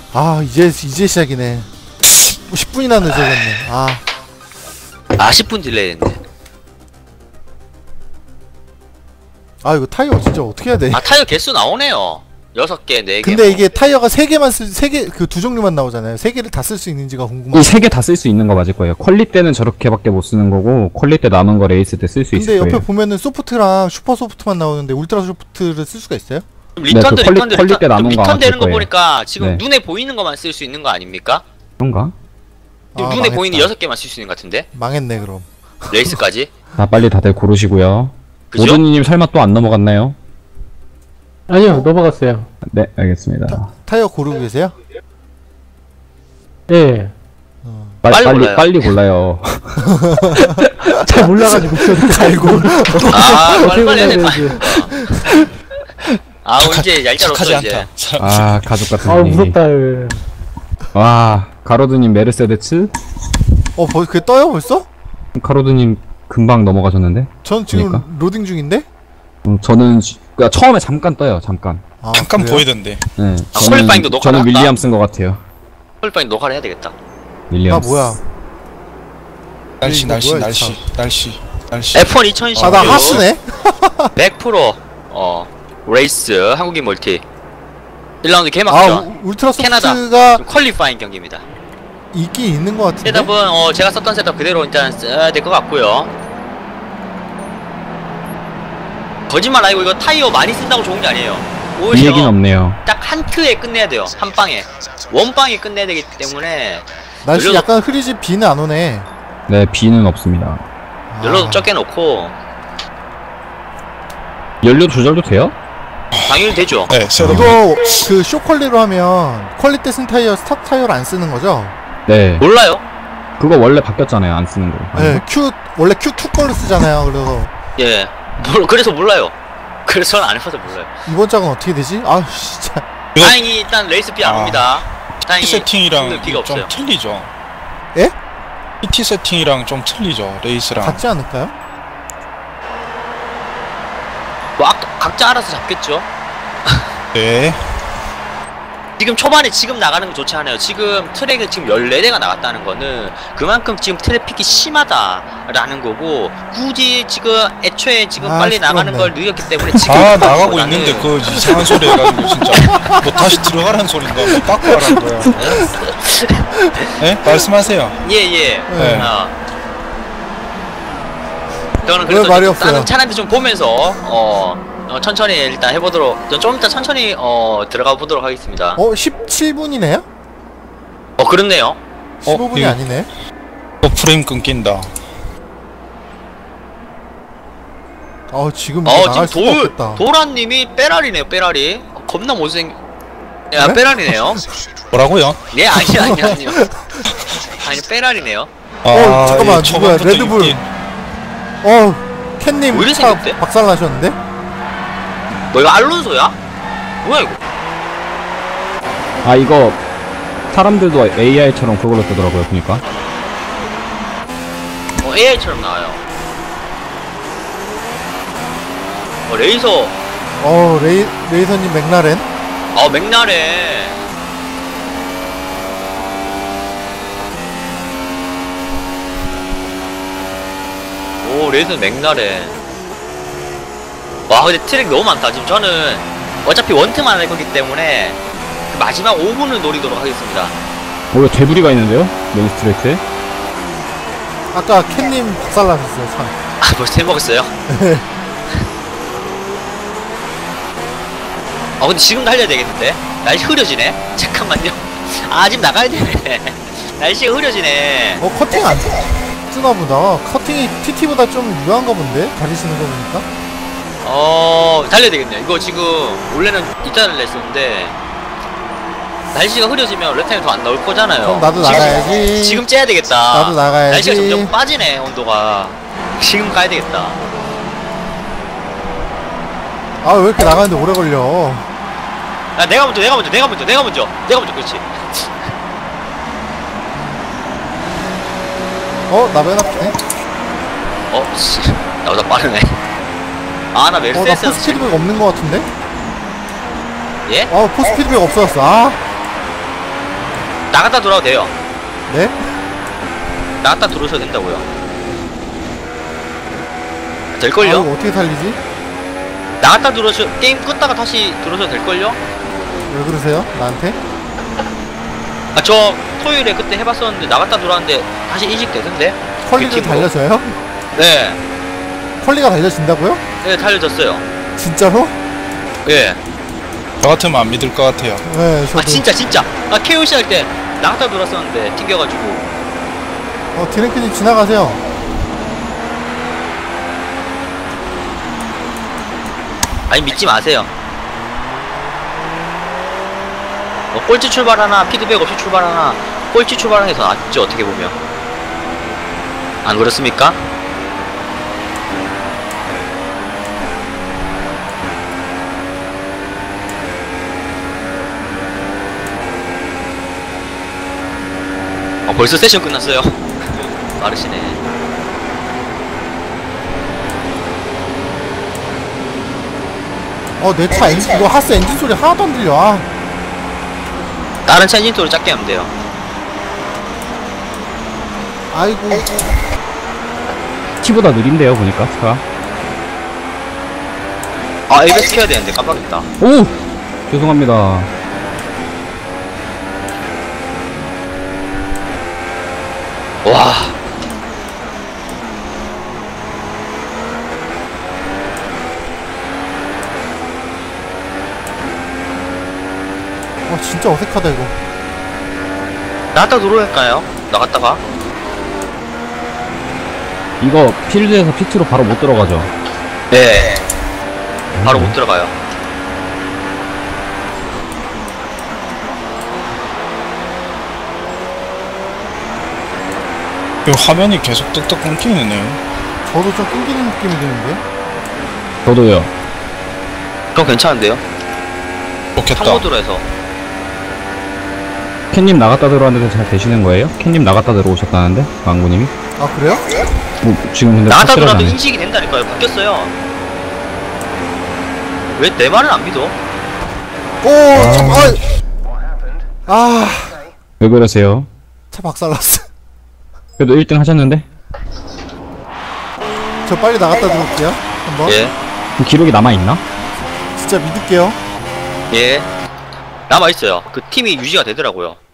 아 이제 시작이네. 10분이나 늦어졌네. 아 10분 딜레이 했네. 아 이거 타이어 진짜 어떻게 해야 돼? 타이어 개수 나오네요. 6개, 4개. 근데 이게 타이어가 3개만 세 개 그 두 종류만 나오잖아요. 3개를 다 쓸 수 있는지가 궁금해. 이 3개 다 쓸 수 있는 거 맞을 거예요. 퀄리 때는 저렇게밖에 못 쓰는 거고 퀄리 때 남은 거 레이스 때 쓸 수 있을 근데 거예요. 옆에 보면은 소프트랑 슈퍼 소프트만 나오는데 울트라 소프트를 쓸 수가 있어요? 리턴도 그 퀄리 때 남은 거 리턴 되는 거 거예요. 보니까 지금 네. 눈에 보이는 것만 쓸 수 있는 거 아닙니까? 그런가? 지금 눈에 보이는 6개만 쓸 수 있는 것 같은데? 망했네 그럼. 레이스까지? 자 빨리 다들 고르시고요. 그죠? 오드니님 설마 또 안 넘어갔나요? 아니요, 넘어갔어요. 네 알겠습니다. 타이어 고르고 계세요? 예. 빨리 골라요. 잘 몰라가지고. 아이고. 빨리 해야 돼. 돼야지. 이제 얄짤없어 이제. 아 가족 같은 아, 분이. 무섭다. 와 가로드님 메르세데츠? 그게 떠요 벌써? 가로드님 금방 넘어가셨는데? 전 지금 그러니까? 로딩 중인데? 저는 그러니까 처음에 잠깐 떠요. 잠깐. 아, 잠깐 그래요? 보이던데. 네. 퀄리파잉도 녹화 저는 나왔다? 윌리엄 쓴 것 같아요. 퀄리파잉 녹화를 해야 되겠다. 윌리엄. 아 뭐야? 날씨 이거 날씨 뭐야, 날씨 날씨 날씨. F1 2016 아 나 하스네? 100% 레이스 한국인 멀티 1라운드 아 개막전 울트라 캐나다. 소프트가 퀄리파잉 경기입니다. 있긴 있는 것 같은데? 셋업은 제가 썼던 셋업 그대로 일단 써야 될 것 같고요. 거짓말 아니고 이거 타이어 많이 쓴다고 좋은 게 아니에요. 이 오히려 얘기는 없네요. 딱 한 큐에 끝내야 돼요. 한 방에 원방에 끝내야 되기 때문에 날씨 연료도- 약간 흐리지 비는 안 오네. 네 비는 없습니다. 연료도 적게 넣고 연료 조절도 돼요? 당연히 되죠. 네, 셋업. 이거 그 쇼퀄리로 하면 퀄리 때 쓴 타이어 스탑 타이어를 안 쓰는 거죠? 네. 몰라요. 그거 원래 바뀌었잖아요. 안 쓰는 거. 네, 원래 Q2 걸로 쓰잖아요. 그래서 예. 그래서 몰라요. 그래서 저는 안 해봐서 몰라요. 이번 작은 어떻게 되지? 아 진짜. 이거- 다행히 일단 레이스 비 안 옵니다. 다행히 세팅이랑 오늘 비가 좀 없어요. 틀리죠. 예? PT 세팅이랑 좀 틀리죠. 레이스랑. 같지 않을까요? 뭐 각자 알아서 잡겠죠. 네. 지금 초반에 지금 나가는 거 좋지 않아요. 지금 트랙에 지금 14대가 나갔다는 거는 그만큼 지금 트래픽이 심하다라는 거고 굳이 지금 애초에 지금 빨리 시끄럽네. 나가는 걸 느꼈기 때문에 지금 나가고 나는- 있는데 그 이상한 소리 해가지고 진짜 뭐 다시 들어가라는 소린가 뭐 바꾸라는 거야. 네? 말씀하세요. 예. 네. 저는 왜 그래서 말이 좀 없어요? 다른 차량들 좀 보면서 천천히 일단 해보도록 좀 이따 천천히 들어가 보도록 하겠습니다. 17분이네요? 그렇네요. 15분이 이거- 아니네. 프레임 끊긴다. 지금 이거 나갈 수가 지금 없겠다. 도란님이 빼라리네요. 빼라리 겁나 못생. 야 네? 빼라리네요. 뭐라고요? 네 아니요. 아니 빼라리네요. 잠깐만, 이 누구야? 초반부터 레드불. 이게- 캔님 왜 이래 차 생겼대? 박살나셨는데? 뭐 이거 알론소야? 뭐야 이거? 아 이거 사람들도 AI처럼 그걸로 뜨더라고요. 보니까. AI처럼 나와요. 레이서. 레이서님 맥라렌? 맥라렌. 레이서 맥라렌. 와 근데 트랙 너무 많다. 지금 저는 어차피 원트만 할 거기 때문에 그 마지막 5분을 노리도록 하겠습니다. 이거 대부리가 있는데요? 메인 스트레이트에? 아까 캔님 박살나셨어요, 차. 벌써 해먹었어요? 근데 지금 달려야 되겠는데? 날씨 흐려지네? 잠깐만요. 지금 나가야 되네. 날씨가 흐려지네. 커팅 안 쓰나 보다. 커팅이 TT보다 좀 유한가 본데? 다리 쓰는 거 보니까. 달려야 되겠네요. 이거 지금 원래는 이따 달려 했었는데 날씨가 흐려지면 레타임이 더 안 나올 거잖아요. 그럼 나도 지금, 나가야지. 지금 째야 되겠다. 나도 나가야지. 날씨가 점점 빠지네 온도가. 지금 가야 되겠다. 왜 이렇게 나가는데 오래 걸려? 내가 먼저 그렇지. 나맨 앞이네? 씨. 나보다 빠르네. 나 나 메르세데스. 포스 피드백 없는 거 같은데? 예? 포스 피드백 없어졌어. 나갔다 들어와도 돼요. 네? 나갔다 들어오셔도 된다고요. 아, 될걸요? 이거 어떻게 살리지? 나갔다 들어오셔, 게임 끄다가 다시 들어오셔도 될걸요? 왜 그러세요? 나한테? 아, 저 토요일에 그때 해봤었는데 나갔다 들어왔는데 다시 인식되던데? 컬리를 팀으로. 달려줘요? 네. 컬리가 달려진다고요? 네, 달려졌어요. 진짜로? 예. 저 같으면 안 믿을 것 같아요. 네, 저도. 아, 진짜. 아, KOC 할 때 나갔다 들어왔었는데, 튕겨가지고. 디랭크님 지나가세요. 아니, 믿지 마세요. 꼴찌 출발하나, 피드백 없이 출발하나, 꼴찌 출발하는 게 더 낫죠, 어떻게 보면. 안 그렇습니까? 벌써 세션 끝났어요. 빠르시네. 내 차 엔진, 이거 하스 엔진 소리 하나도 안 들려. 아, 다른 차 엔진 소리 작게 하면 돼요. 아이고. T보다 느린데요, 보니까, 차가. 아, ABS 켜야 되는데 깜빡했다. 오! 죄송합니다. 와. 진짜 어색하다, 이거. 나갔다 들어올까요? 나갔다가? 이거 필드에서 피트로 바로 못 들어가죠. 네. 바로 못 들어가요. 이 화면이 계속 뚝뚝 끊기네요. 저도 좀 끊기는 느낌이 드는데. 저도요. 그럼 괜찮은데요? 좋겠다. 상모드로 해서. 캔님 나갔다 들어왔는데 잘 되시는 거예요? 캔님 나갔다 들어오셨다는데? 망구님이? 아, 그래요? 뭐, 지금 근데 나갔다 들어도 확실하네. 인식이 된다니까요. 바뀌었어요. 왜 내 말은 안 믿어? 오, 참, 왜 그러세요? 차 박살났어. 그래도 1등 하셨는데? 저 빨리 나갔다 들어올게요. 한번. 예. 그럼 기록이 남아있나? 진짜 믿을게요. 예. 남아있어요. 그 팀이 유지가 되더라고요.